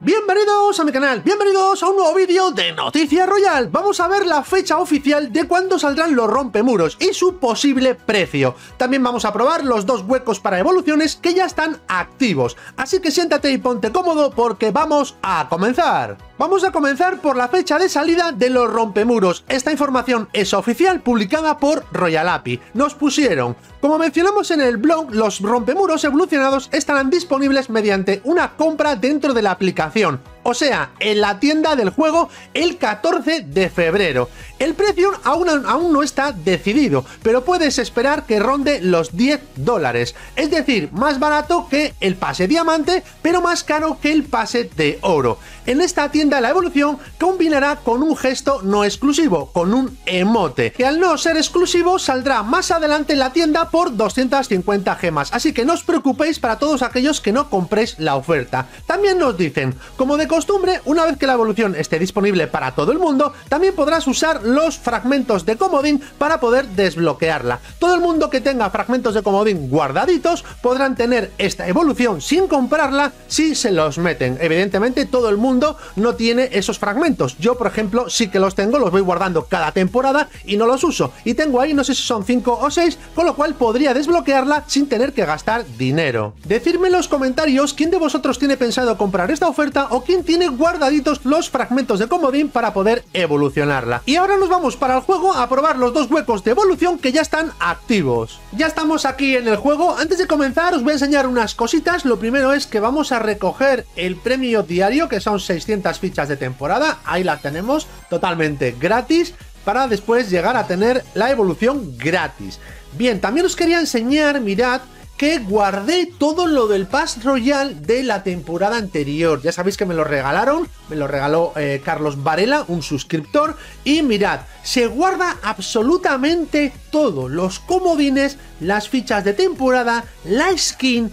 Bienvenidos a mi canal, bienvenidos a un nuevo vídeo de Noticia Royal. Vamos a ver la fecha oficial de cuándo saldrán los rompemuros y su posible precio. También vamos a probar los dos huecos para evoluciones que ya están activos. Así que siéntate y ponte cómodo porque vamos a comenzar. Vamos a comenzar por la fecha de salida de los rompemuros. Esta información es oficial, publicada por Royal API. Nos pusieron: como mencionamos en el blog, los rompemuros evolucionados estarán disponibles mediante una compra dentro de la aplicación, o sea, en la tienda del juego el 14 de febrero. El precio aún no está decidido, pero puedes esperar que ronde los $10, es decir, más barato que el pase diamante, pero más caro que el pase de oro. En esta tienda la evolución combinará con un gesto no exclusivo, con un emote, que al no ser exclusivo saldrá más adelante en la tienda por 250 gemas, así que no os preocupéis para todos aquellos que no compréis la oferta. También nos dicen: como de costumbre, una vez que la evolución esté disponible para todo el mundo, también podrás usar los fragmentos de comodín para poder desbloquearla. Todo el mundo que tenga fragmentos de comodín guardaditos podrán tener esta evolución sin comprarla si se los meten. Evidentemente todo el mundo no tiene esos fragmentos. Yo, por ejemplo, sí que los tengo, los voy guardando cada temporada y no los uso. Y tengo ahí, no sé si son 5 o 6, con lo cual podría desbloquearla sin tener que gastar dinero. Decidme en los comentarios quién de vosotros tiene pensado comprar esta oferta o quién tiene guardaditos los fragmentos de comodín para poder evolucionarla. Y ahora nos vamos para el juego a probar los dos huecos de evolución que ya están activos. Ya estamos aquí en el juego. Antes de comenzar os voy a enseñar unas cositas. Lo primero es que vamos a recoger el premio diario, que son 600 fichas de temporada. Ahí las tenemos totalmente gratis, para después llegar a tener la evolución gratis. Bien, también os quería enseñar, mirad, que guardé todo lo del Pass Royal de la temporada anterior. Ya sabéis que me lo regalaron, me lo regaló Carlos Varela, un suscriptor. Y mirad, se guarda absolutamente todo: los comodines, las fichas de temporada, la skin,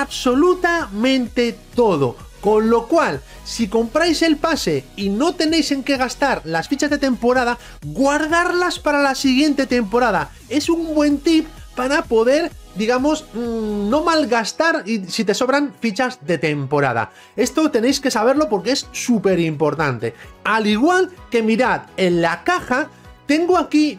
absolutamente todo. Con lo cual, si compráis el pase y no tenéis en qué gastar las fichas de temporada, guardarlas para la siguiente temporada. Es un buen tip para poder, digamos, no malgastar y si te sobran fichas de temporada. Esto tenéis que saberlo porque es súper importante. Al igual que, mirad, en la caja tengo aquí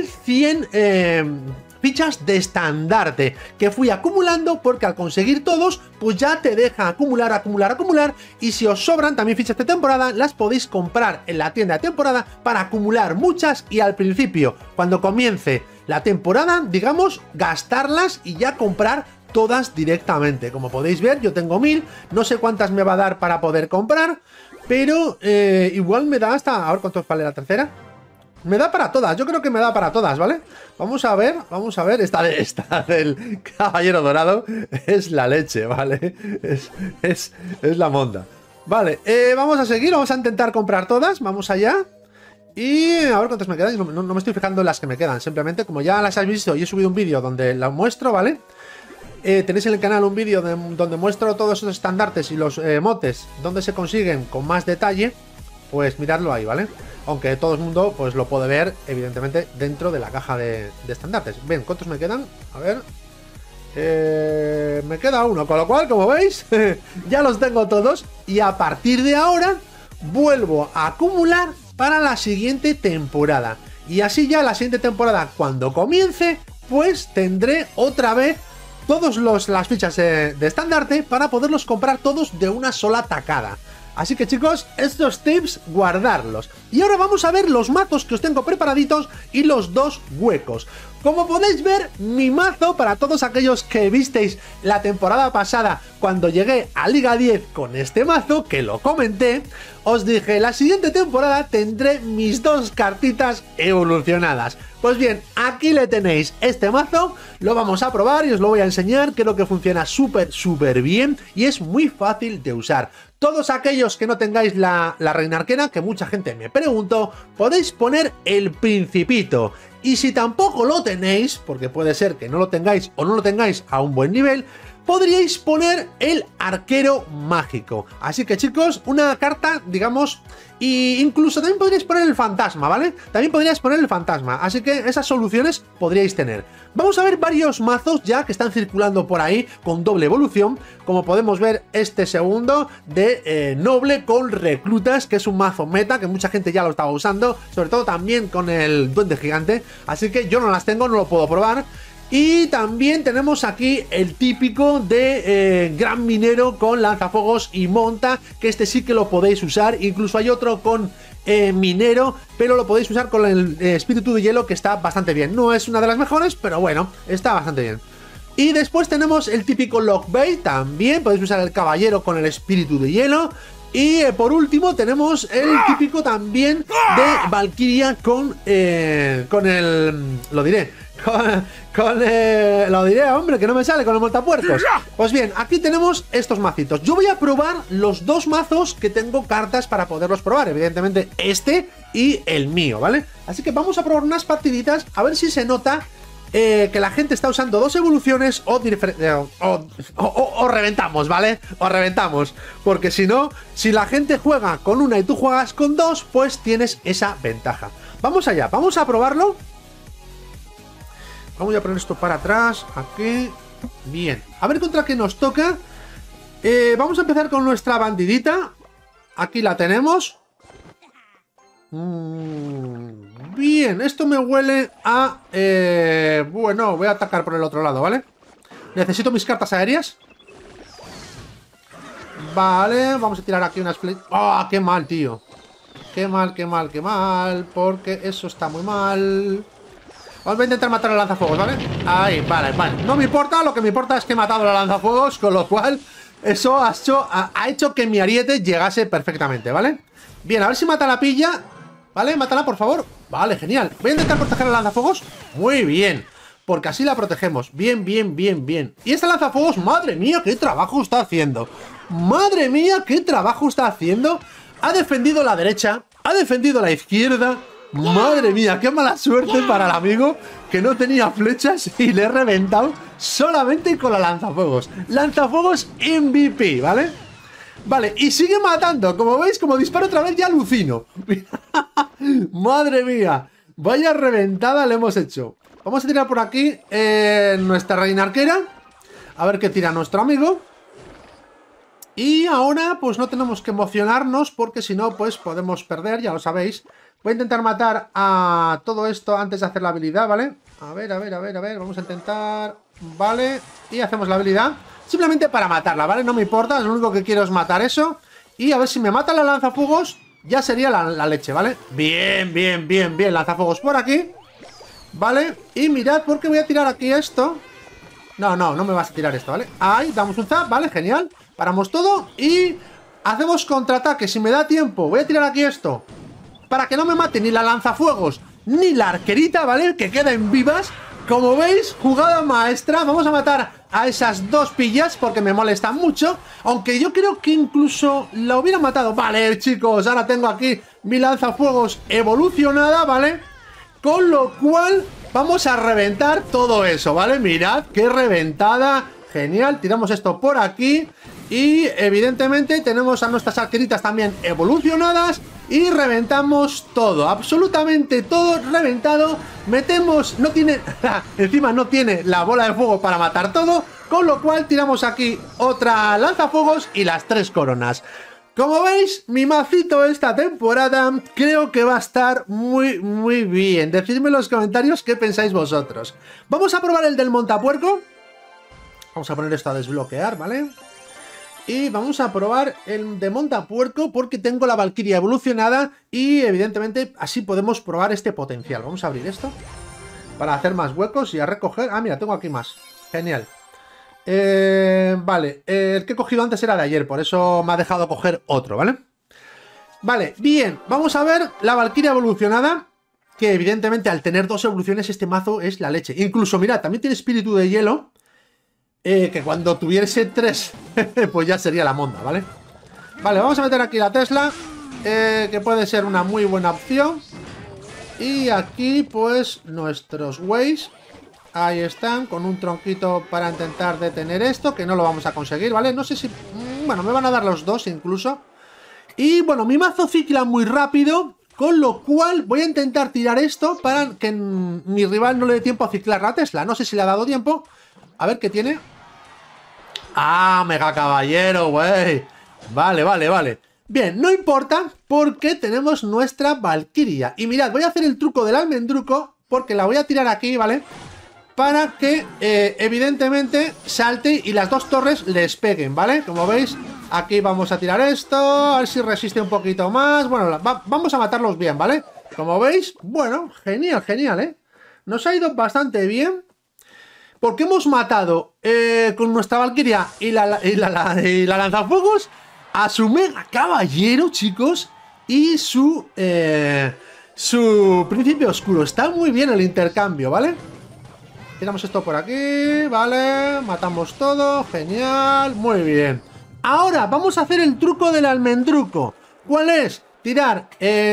1100 fichas de estandarte que fui acumulando, porque al conseguir todos pues ya te deja acumular, y si os sobran también fichas de temporada las podéis comprar en la tienda de temporada para acumular muchas y al principio, cuando comience la temporada, digamos, gastarlas y ya comprar todas directamente. Como podéis ver, yo tengo 1000, no sé cuántas me va a dar para poder comprar, pero igual me da hasta... A ver cuánto vale la tercera. Me da para todas, yo creo que me da para todas, ¿vale? Vamos a ver, esta del caballero dorado es la leche, ¿vale? Es la monda. Vale, vamos a seguir, vamos a intentar comprar todas, vamos allá. Y a ver cuántas me quedan, no me estoy fijando en las que me quedan, simplemente como ya las habéis visto y he subido un vídeo donde las muestro, ¿vale? Tenéis en el canal un vídeo donde muestro todos esos estandartes y los motes, donde se consiguen con más detalle, pues miradlo ahí, ¿vale? Aunque todo el mundo pues lo puede ver, evidentemente, dentro de la caja de estandartes. Bien, ¿cuántos me quedan? A ver... me queda uno, con lo cual, como veis, ya los tengo todos. Y a partir de ahora, vuelvo a acumular para la siguiente temporada. Y así ya la siguiente temporada, cuando comience, pues tendré otra vez todas las fichas de estandarte para poderlos comprar todos de una sola tacada. Así que, chicos, estos tips, guardarlos. Y ahora vamos a ver los mazos que os tengo preparaditos y los dos huecos. Como podéis ver, mi mazo, para todos aquellos que visteis la temporada pasada cuando llegué a Liga 10 con este mazo, que lo comenté, os dije: la siguiente temporada tendré mis dos cartitas evolucionadas. Pues bien, aquí le tenéis este mazo, lo vamos a probar y os lo voy a enseñar. Creo que funciona súper bien y es muy fácil de usar. Todos aquellos que no tengáis la reina arquera, que mucha gente me preguntó, podéis poner el principito. Y si tampoco lo tenéis, porque puede ser que no lo tengáis o no lo tengáis a un buen nivel, podríais poner el arquero mágico. Así que chicos, una carta, digamos, y incluso también podríais poner el fantasma, ¿vale? También podríais poner el fantasma, así que esas soluciones podríais tener. Vamos a ver varios mazos ya que están circulando por ahí con doble evolución, como podemos ver este segundo de noble con reclutas, que es un mazo meta, que mucha gente ya lo estaba usando, sobre todo también con el duende gigante, así que yo no las tengo, no lo puedo probar. Y también tenemos aquí el típico de gran minero con lanzafuegos y monta, que este sí que lo podéis usar. Incluso hay otro con minero, pero lo podéis usar con el espíritu de hielo, que está bastante bien. No es una de las mejores, pero bueno, está bastante bien. Y después tenemos el típico Lockbait, también podéis usar el caballero con el espíritu de hielo. Y por último tenemos el típico también de Valkyria con el... lo diré... lo diré, hombre, que no me sale con el montapuercos. Pues bien, aquí tenemos estos macitos. Yo voy a probar los dos mazos que tengo cartas para poderlos probar. Evidentemente este y el mío, ¿vale? Así que vamos a probar unas partiditas a ver si se nota que la gente está usando dos evoluciones o reventamos, ¿vale? O reventamos. Porque si no, si la gente juega con una y tú juegas con dos, pues tienes esa ventaja. Vamos allá, vamos a probarlo. Vamos a poner esto para atrás, aquí. Bien, a ver contra qué nos toca. Vamos a empezar con nuestra bandidita. Aquí la tenemos. Bien, esto me huele a... bueno, voy a atacar por el otro lado, ¿vale? Necesito mis cartas aéreas. Vale, vamos a tirar aquí unas flechas. ¡Oh, qué mal, tío! Qué mal, qué mal, qué mal. Porque eso está muy mal. Vamos a intentar matar al lanzafuegos, ¿vale? Ahí, vale, vale. No me importa, lo que me importa es que he matado al lanzafuegos, con lo cual eso ha hecho que mi ariete llegase perfectamente, ¿vale? Bien, a ver si mata la pilla. ¿Vale? Mátala, por favor. Vale, genial. Voy a intentar proteger al lanzafuegos. Muy bien. Porque así la protegemos. Bien, bien, bien, bien. Y este lanzafuegos, madre mía, qué trabajo está haciendo. Madre mía, qué trabajo está haciendo. Ha defendido la derecha, ha defendido la izquierda. Madre mía, qué mala suerte para el amigo que no tenía flechas y le he reventado solamente con la lanzafuegos. Lanzafuegos MVP, ¿vale? Vale, y sigue matando. Como veis, como disparo otra vez ya alucino. Madre mía, vaya reventada le hemos hecho. Vamos a tirar por aquí nuestra reina arquera. A ver qué tira nuestro amigo. Y ahora pues no tenemos que emocionarnos, porque si no pues podemos perder, ya lo sabéis. Voy a intentar matar a todo esto antes de hacer la habilidad, ¿vale? A ver, a ver, a ver, a ver, vamos a intentar... Vale, y hacemos la habilidad. Simplemente para matarla, ¿vale? No me importa, lo único que quiero es matar eso. Y a ver si me mata la lanzafuegos, ya sería la leche, ¿vale? Bien, bien, bien, bien, lanzafuegos por aquí. Vale, y mirad porque voy a tirar aquí esto. No, no, no me vas a tirar esto, ¿vale? Ahí, damos un zap, ¿vale? Genial. Paramos todo y hacemos contraataque. Si me da tiempo, voy a tirar aquí esto para que no me mate ni la lanzafuegos ni la arquerita, ¿vale? Que queden vivas. Como veis, jugada maestra. Vamos a matar a esas dos pillas porque me molestan mucho. Aunque yo creo que incluso la hubiera matado. Vale, chicos, ahora tengo aquí mi lanzafuegos evolucionada, ¿vale? Con lo cual vamos a reventar todo eso, ¿vale? Mirad, qué reventada. Genial, tiramos esto por aquí. Y evidentemente tenemos a nuestras arqueritas también evolucionadas. Y reventamos todo, absolutamente todo reventado. Metemos, no tiene, encima no tiene la bola de fuego para matar todo. Con lo cual tiramos aquí otra lanzafuegos y las 3 coronas. Como veis, mi macito esta temporada creo que va a estar muy, muy bien. Decidme en los comentarios qué pensáis vosotros. Vamos a probar el del montapuerco. Vamos a poner esto a desbloquear, ¿vale? Y vamos a probar el de montapuerco porque tengo la Valkyria evolucionada y evidentemente así podemos probar este potencial. Vamos a abrir esto para hacer más huecos y a recoger... Ah, mira, tengo aquí más. Genial. Vale, el que he cogido antes era de ayer, por eso me ha dejado coger otro, ¿vale? Vale, bien, vamos a ver la Valkyria evolucionada, que evidentemente al tener 2 evoluciones este mazo es la leche. Incluso, mirad, también tiene espíritu de hielo. Que cuando tuviese 3 pues ya sería la monda, ¿vale? Vale, vamos a meter aquí la Tesla, que puede ser una muy buena opción. Y aquí pues nuestros Ways. Ahí están, con un tronquito para intentar detener esto, que no lo vamos a conseguir, ¿vale? No sé si... Bueno, me van a dar los dos incluso. Y bueno, mi mazo cicla muy rápido, con lo cual voy a intentar tirar esto para que mi rival no le dé tiempo a ciclar la Tesla. No sé si le ha dado tiempo. A ver qué tiene. ¡Ah, mega caballero, güey! Vale, vale, vale. Bien, no importa porque tenemos nuestra Valquiria. Y mirad, voy a hacer el truco del almendruco porque la voy a tirar aquí, ¿vale? Para que, evidentemente, salte y las dos torres les peguen, ¿vale? Como veis, aquí vamos a tirar esto, a ver si resiste un poquito más. Bueno, vamos a matarlos bien, ¿vale? Como veis, bueno, genial, genial, ¿eh? Nos ha ido bastante bien. Porque hemos matado con nuestra Valquiria y la lanzafuegos a su mega caballero, chicos, y su príncipe oscuro. Está muy bien el intercambio, ¿vale? Tiramos esto por aquí, vale, matamos todo, genial, muy bien. Ahora vamos a hacer el truco del almendruco. ¿Cuál es? Tirar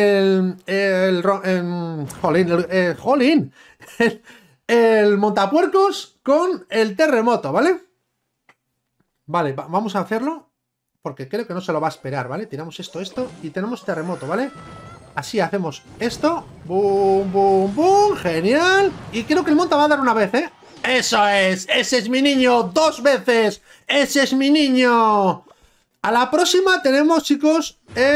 el montapuercos con el terremoto, ¿vale? Vale, vamos a hacerlo porque creo que no se lo va a esperar, ¿vale? Tiramos esto y tenemos terremoto, ¿vale? Así hacemos esto. ¡Bum, bum, bum! ¡Genial! Y creo que el monta va a dar una vez, ¿eh? ¡Eso es! ¡Ese es mi niño! ¡2 veces! ¡Ese es mi niño! A la próxima tenemos, chicos,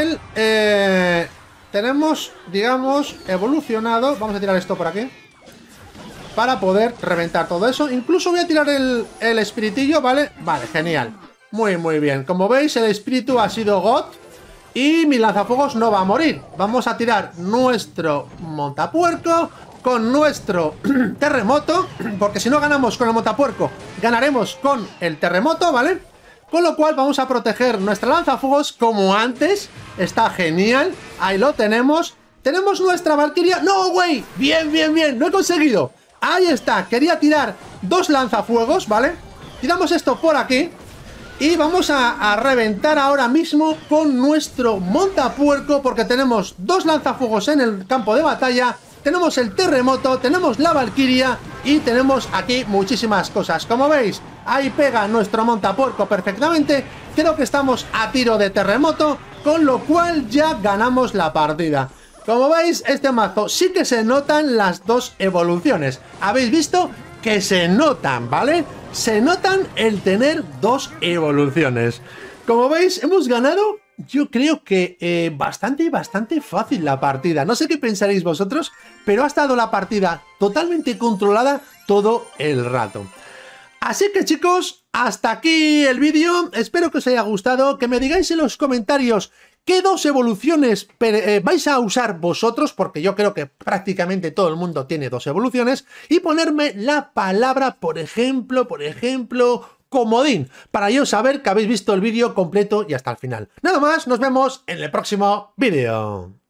tenemos, digamos, evolucionado. Vamos a tirar esto por aquí para poder reventar todo eso. Incluso voy a tirar el espiritillo, ¿vale? Vale, genial. Muy, muy bien. Como veis, el espíritu ha sido God. Y mi lanzafuegos no va a morir. Vamos a tirar nuestro montapuerco con nuestro terremoto. Porque si no ganamos con el montapuerco, ganaremos con el terremoto, ¿vale? Con lo cual vamos a proteger nuestra lanzafuegos como antes. Está genial. Ahí lo tenemos. Tenemos nuestra Valquiria. ¡No, güey! Bien, bien, bien. Lo he conseguido. Ahí está. Quería tirar 2 lanzafuegos, ¿vale? Tiramos esto por aquí. Y vamos a reventar ahora mismo con nuestro montapuerco, porque tenemos 2 lanzafuegos en el campo de batalla, tenemos el terremoto, tenemos la Valquiria y tenemos aquí muchísimas cosas. Como veis, ahí pega nuestro montapuerco perfectamente. Creo que estamos a tiro de terremoto, con lo cual ya ganamos la partida. Como veis, este mazo sí que se notan las 2 evoluciones. ¿Habéis visto? Que se notan, ¿vale? Se notan el tener 2 evoluciones. Como veis, hemos ganado, yo creo que bastante fácil la partida. No sé qué pensaréis vosotros, pero ha estado la partida totalmente controlada todo el rato. Así que, chicos, hasta aquí el vídeo. Espero que os haya gustado, que me digáis en los comentarios qué 2 evoluciones vais a usar vosotros, porque yo creo que prácticamente todo el mundo tiene 2 evoluciones, y ponerme la palabra, por ejemplo, comodín, para yo saber que habéis visto el vídeo completo y hasta el final. Nada más, nos vemos en el próximo vídeo.